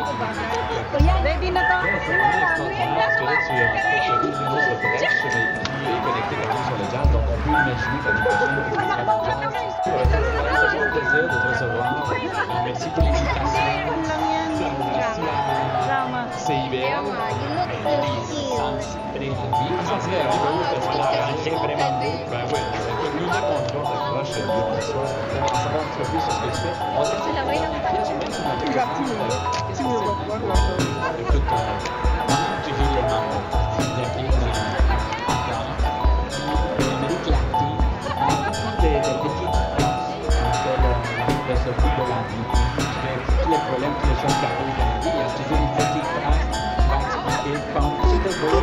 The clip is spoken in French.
Ready na to? Parce que là, tu as une autre brèche qui est connectée quand même sur le jazz. Donc, on peut imaginer que l'année prochaine, on va faire du jazz. C'est toujours un plaisir de te recevoir. Merci pour l'invitation. Merci Drama. à CIBL. Ça serait un peu parce que c'est vraiment beau. Ben oui, écoute, nous, dès qu'on te voit, on t'accroche, Dieu qu'on soit. On va en savoir un petit peu plus sur ce que tu fais. On va te laisser la pièce, même si on a quelques qu'est-ce que c'est? Écoute, tu vis le monde. Tous les problèmes que les gens qui arrivent dans la vie, il y a toujours une petite phrase qui va expliquer comment c'est beau.